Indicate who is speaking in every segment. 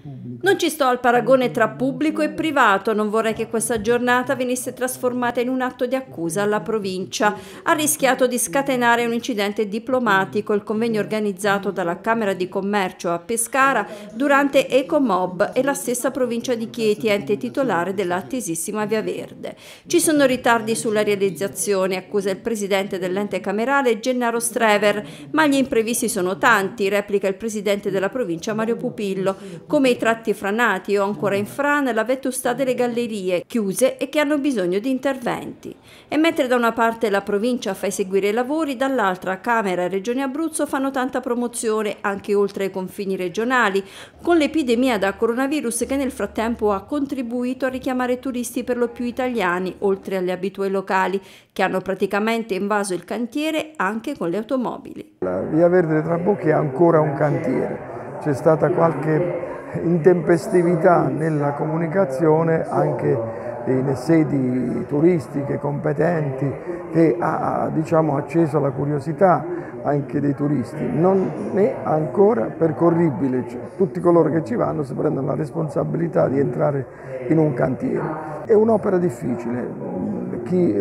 Speaker 1: Non ci sto al paragone tra pubblico e privato, non vorrei che questa giornata venisse trasformata in un atto di accusa alla provincia. Ha rischiato di scatenare un incidente diplomatico il convegno organizzato dalla Camera di Commercio a Pescara durante Ecomob e la stessa provincia di Chieti, ente titolare della attesissima Via Verde. Ci sono ritardi sulla realizzazione, accusa il presidente dell'ente camerale Gennaro Strever, ma gli imprevisti sono tanti, replica il presidente della provincia Mario Pupillo, come i tratti franati o ancora in frana, la vetustà delle gallerie chiuse e che hanno bisogno di interventi. E mentre da una parte la provincia fa eseguire i lavori, dall'altra Camera e Regione Abruzzo fanno tanta promozione anche oltre i confini regionali, con l'epidemia da coronavirus che nel frattempo ha contribuito a richiamare turisti per lo più italiani, oltre agli abituali locali, che hanno praticamente invaso il cantiere anche con le automobili.
Speaker 2: La Via Verde dei Trabocchi è ancora un cantiere. C'è stata qualche intempestività nella comunicazione anche in sedi turistiche competenti che ha acceso la curiosità anche dei turisti. Non è ancora percorribile, cioè, tutti coloro che ci vanno si prendono la responsabilità di entrare in un cantiere. È un'opera difficile, chi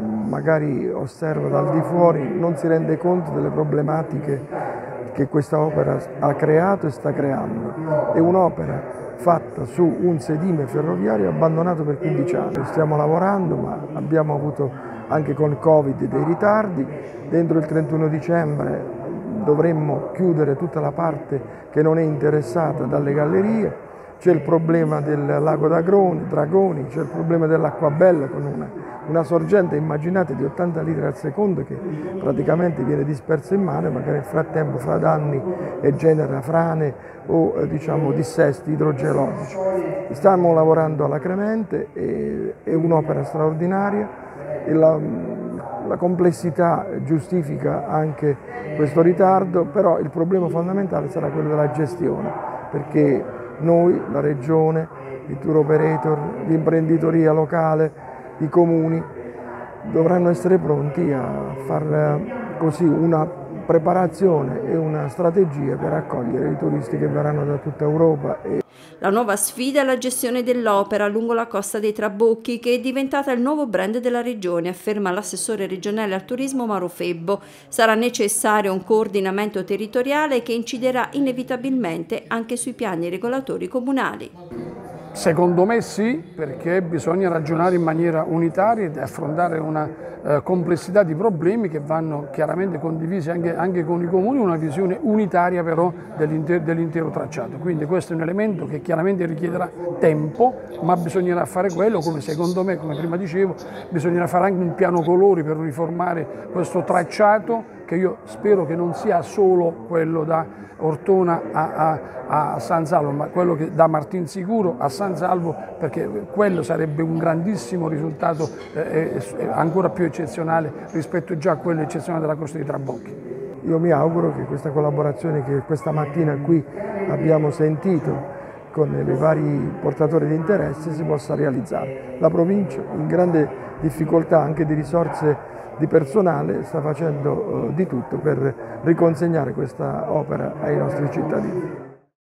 Speaker 2: magari osserva dal di fuori non si rende conto delle problematiche che questa opera ha creato e sta creando. È un'opera fatta su un sedime ferroviario abbandonato per 15 anni. Stiamo lavorando, ma abbiamo avuto anche con il Covid dei ritardi. Dentro il 31 dicembre dovremmo chiudere tutta la parte che non è interessata dalle gallerie. C'è il problema del lago Dragoni, c'è il problema dell'Acquabella con una sorgente, immaginate, di 80 litri al secondo che praticamente viene dispersa in mare, ma che nel frattempo fa danni e genera frane o dissesti idrogeologici. Stiamo lavorando alacremente, è un'opera straordinaria e la complessità giustifica anche questo ritardo, però il problema fondamentale sarà quello della gestione, perché noi, la Regione, i tour operator, l'imprenditoria locale, i comuni dovranno essere pronti a fare così una preparazione e una strategia per accogliere i turisti che verranno da tutta Europa.
Speaker 1: La nuova sfida è la gestione dell'opera lungo la costa dei Trabocchi, che è diventata il nuovo brand della regione, afferma l'assessore regionale al turismo Mauro Febbo. Sarà necessario un coordinamento territoriale che inciderà inevitabilmente anche sui piani regolatori comunali.
Speaker 3: Secondo me sì, perché bisogna ragionare in maniera unitaria ed affrontare una complessità di problemi che vanno chiaramente condivisi anche con i comuni, una visione unitaria però dell'intero tracciato. Quindi questo è un elemento che chiaramente richiederà tempo, ma bisognerà fare quello, come secondo me, come prima dicevo, bisognerà fare anche un piano colori per uniformare questo tracciato, che io spero che non sia solo quello da Ortona a San Salvo, ma quello che da Martinsicuro a San Salvo, perché quello sarebbe un grandissimo risultato ancora più eccezionale rispetto già a quello eccezionale della Costa dei Trabocchi.
Speaker 2: Io mi auguro che questa collaborazione che questa mattina qui abbiamo sentito con i vari portatori di interesse si possa realizzare. La provincia, in grande difficoltà anche di risorse di personale, sta facendo di tutto per riconsegnare questa opera ai nostri cittadini.